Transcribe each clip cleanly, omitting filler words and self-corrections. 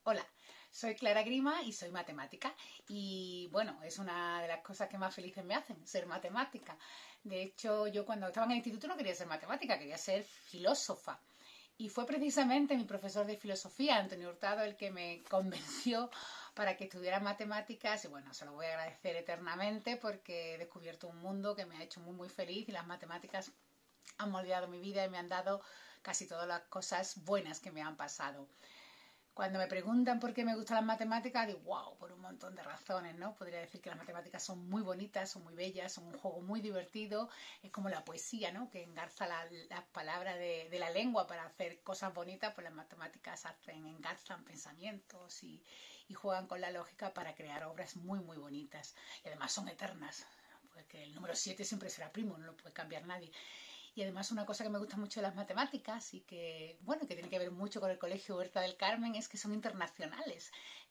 Hola, soy Clara Grima y soy matemática y bueno, es una de las cosas que más felices me hacen, ser matemática. De hecho, yo cuando estaba en el instituto no quería ser matemática, quería ser filósofa. Y fue precisamente mi profesor de filosofía, Antonio Hurtado, el que me convenció para que estudiara matemáticas y bueno, se lo voy a agradecer eternamente porque he descubierto un mundo que me ha hecho muy feliz y las matemáticas han moldeado mi vida y me han dado casi todas las cosas buenas que me han pasado. Cuando me preguntan por qué me gustan las matemáticas, digo, wow, por un montón de razones, ¿no? Podría decir que las matemáticas son muy bonitas, son muy bellas, son un juego muy divertido, es como la poesía, ¿no? Que engarza las palabras de la lengua para hacer cosas bonitas, pues las matemáticas engarzan pensamientos y juegan con la lógica para crear obras muy bonitas. Y además son eternas, porque el número 7 siempre será primo, no lo puede cambiar nadie. Y además una cosa que me gusta mucho de las matemáticas y que, bueno, que tiene que ver mucho con el Colegio Huerta del Carmen es que son internacionales.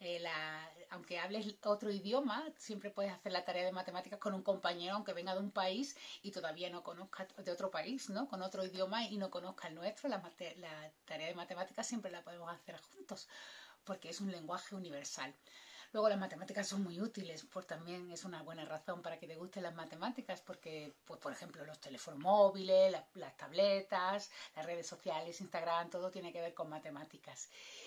Aunque hables otro idioma, siempre puedes hacer la tarea de matemáticas con un compañero, aunque venga de un país y todavía no conozca de otro país, ¿no? Con otro idioma y no conozca el nuestro, la tarea de matemáticas siempre la podemos hacer juntos, porque es un lenguaje universal. Luego las matemáticas son muy útiles, pues también es una buena razón para que te gusten las matemáticas, porque, pues, por ejemplo, los teléfonos móviles, las tabletas, las redes sociales, Instagram, todo tiene que ver con matemáticas.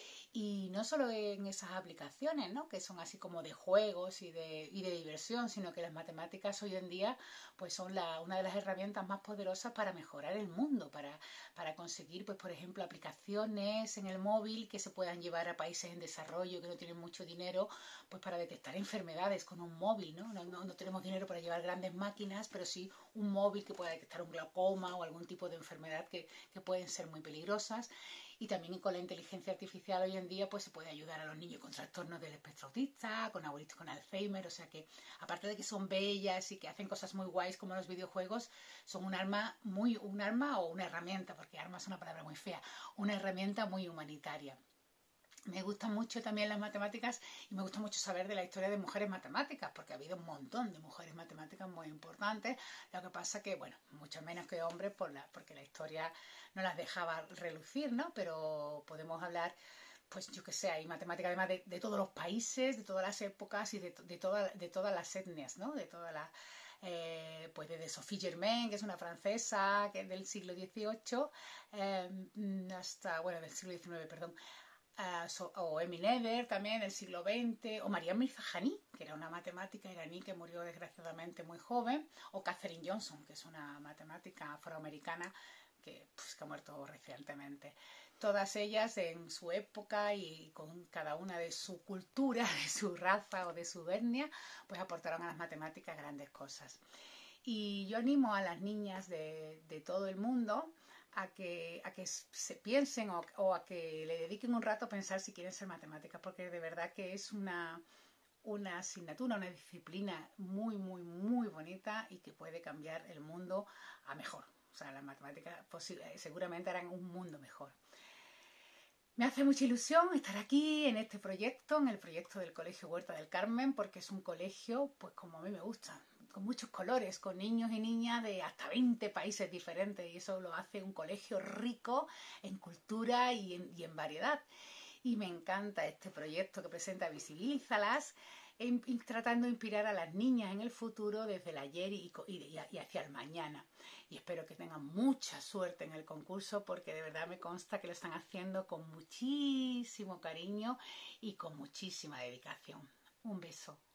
Y no solo en esas aplicaciones, ¿no? Que son así como de juegos y de diversión, sino que las matemáticas hoy en día pues son una de las herramientas más poderosas para mejorar el mundo, para conseguir, pues por ejemplo, aplicaciones en el móvil que se puedan llevar a países en desarrollo que no tienen mucho dinero, pues para detectar enfermedades con un móvil, ¿no? No tenemos dinero para llevar grandes máquinas, pero sí un móvil que pueda detectar un glaucoma o algún tipo de enfermedad que pueden ser muy peligrosas. Y también con la inteligencia artificial hoy en día pues se puede ayudar a los niños con trastornos del espectro autista, con abuelitos con Alzheimer, o sea que aparte de que son bellas y que hacen cosas muy guays como los videojuegos, son un arma o una herramienta, porque arma es una palabra muy fea, una herramienta muy humanitaria. Me gustan mucho también las matemáticas y me gusta mucho saber de la historia de mujeres matemáticas, porque ha habido un montón de mujeres matemáticas muy importantes. Lo que pasa que, bueno, mucho menos que hombres porque la historia no las dejaba relucir, ¿no? Pero podemos hablar, pues yo que sé, hay matemáticas además de todos los países, de todas las épocas y de todas las etnias, ¿no? De todas las pues desde Sophie Germain, que es una francesa que es del siglo XVIII, hasta, bueno, del siglo XIX, perdón, o Emmy Noether también del siglo XX, o Maria Mirzajaní, que era una matemática iraní que murió desgraciadamente muy joven, o Katherine Johnson, que es una matemática afroamericana que ha muerto recientemente. Todas ellas en su época y con cada una de su cultura, de su raza o de su etnia, pues aportaron a las matemáticas grandes cosas. Y yo animo a las niñas de todo el mundo a que se piensen o a que le dediquen un rato a pensar si quieren ser matemáticas, porque de verdad que es una asignatura, una disciplina muy bonita y que puede cambiar el mundo a mejor. O sea, las matemáticas seguramente harán un mundo mejor. Me hace mucha ilusión estar aquí en este proyecto, en el proyecto del Colegio Huerta del Carmen, porque es un colegio, pues como a mí me gusta, con muchos colores, con niños y niñas de hasta 20 países diferentes, y eso lo hace un colegio rico en cultura y en variedad. Y me encanta este proyecto que presenta Visibilízalas, tratando de inspirar a las niñas en el futuro desde el ayer y hacia el mañana. Y espero que tengan mucha suerte en el concurso porque de verdad me consta que lo están haciendo con muchísimo cariño y con muchísima dedicación. Un beso.